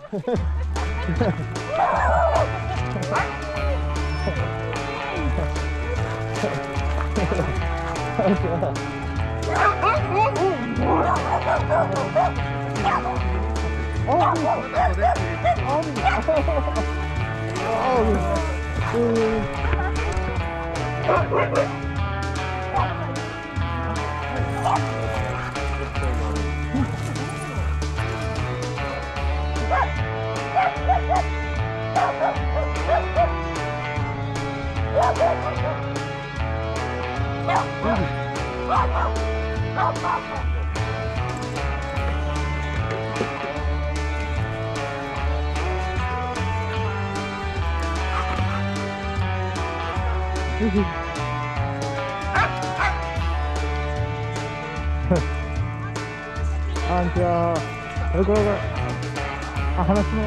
あんちは。これ。あ、話の。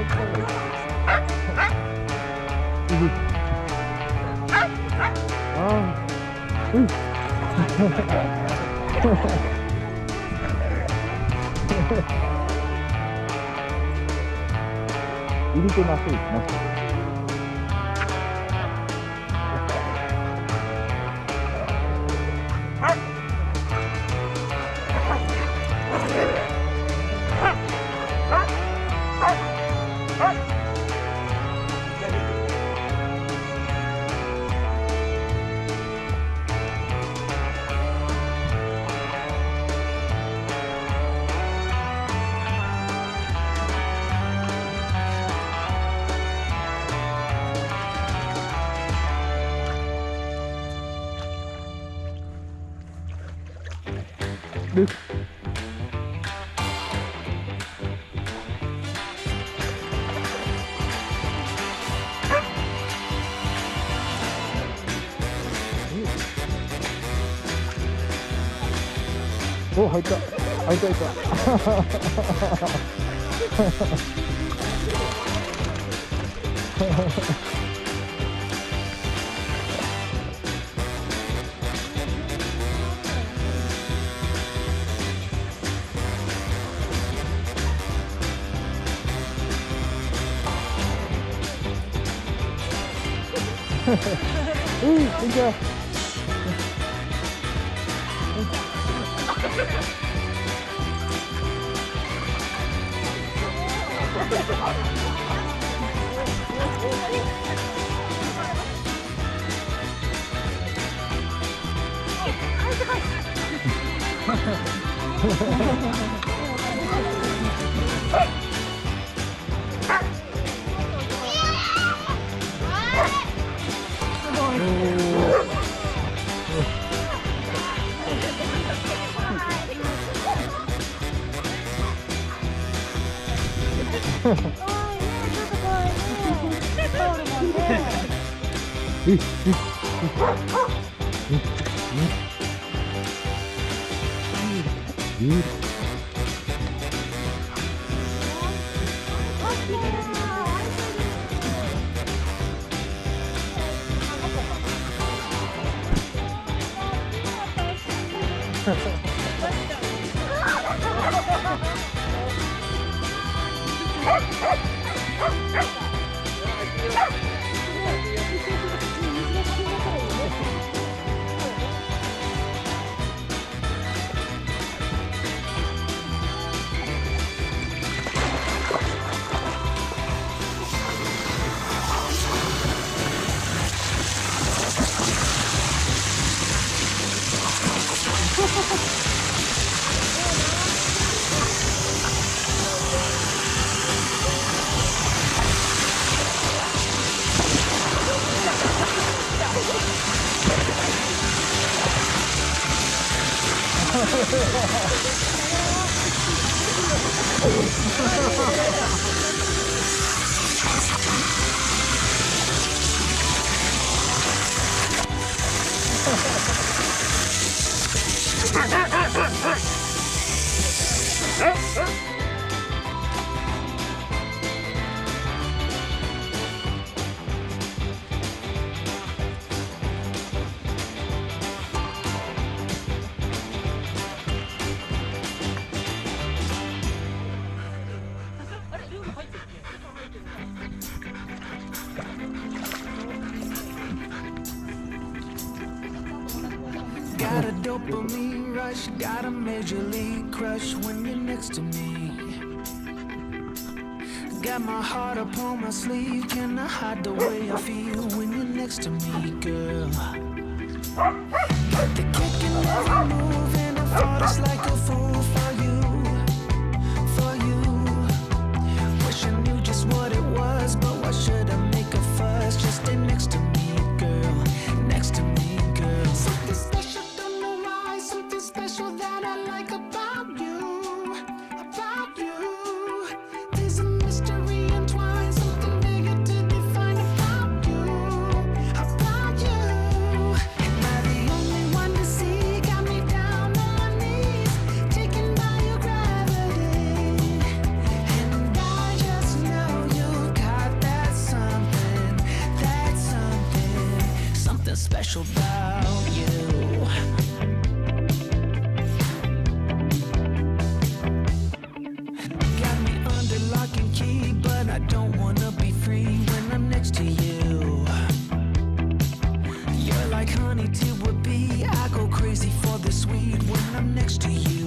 入れてます。お、入った。いいよ。 got a dopamine rush, got a major league crush when you're next to me. Got my heart upon my sleeve, can I hide the way I feel when you're next to me, girl? Got the kick in every move and I fall just like a fool for you, for you. Wish I knew just what it was, but why should I make a fuss? Just stay next to me, girl, next to me, girl. Something special, don't know why, something special that I like about you, about you. There's a mystery entwined, something bigger to define about you, about you. Am I the only one to see? Got me down on my knees, taken by your gravity. And I just know you got that something, something special about you. Got me under lock and key, but I don't wanna be free when I'm next to you. You're like honey to a bee, I go crazy for the sweet when I'm next to you.